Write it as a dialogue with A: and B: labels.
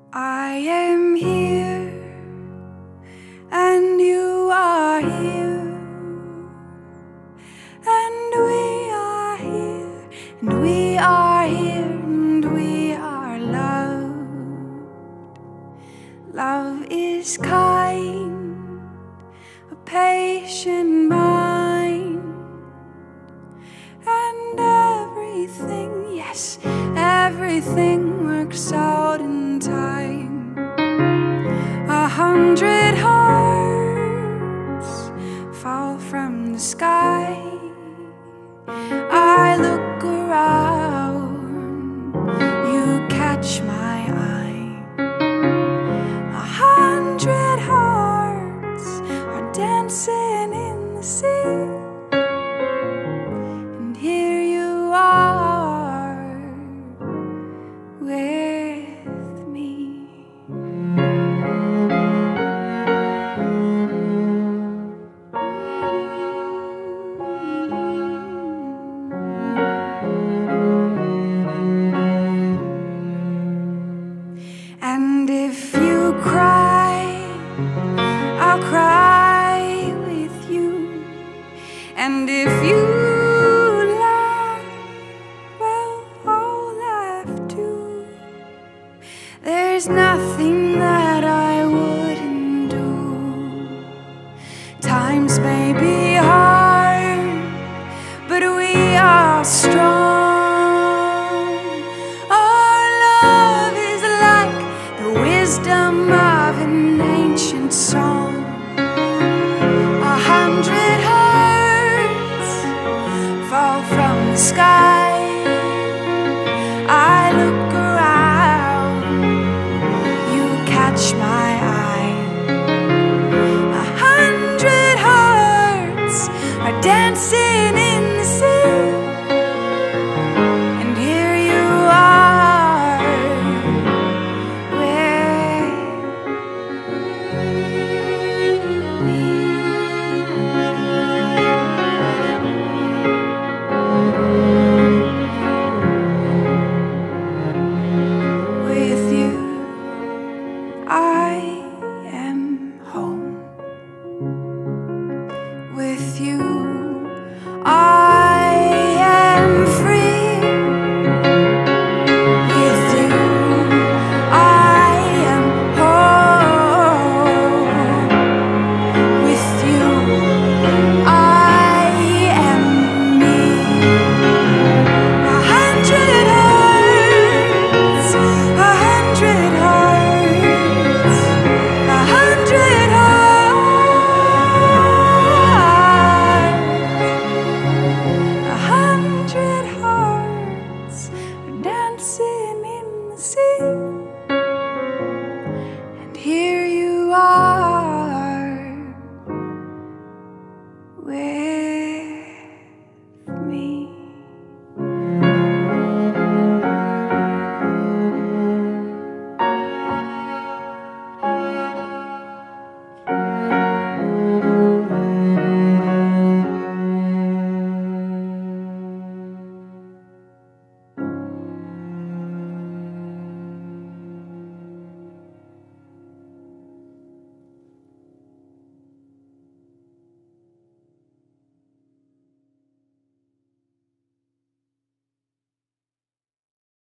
A: I am here, and you are here, and we are here, and we are here, and we are loved. Love is kind, a patient mind, and everything, yes, everything works out in time. 100 hearts fall from the sky. I look around, you catch my eye. 100 hearts are dancing in the sea, and here you are with me. And if you cry, I'll cry with you. And if you laugh, well, I'll laugh too. There's nothing that I wouldn't do. Times may be hard, but we are strong. Wisdom of an ancient song. 100 hearts fall from the sky. I look around, you catch my eye. 100 hearts are dancing in the sea, and here you are. With you, I am free. With you, I am whole. With you, I am me. 100 hearts, 100 hearts, 100 hearts. 100 hearts are dancing in the sea.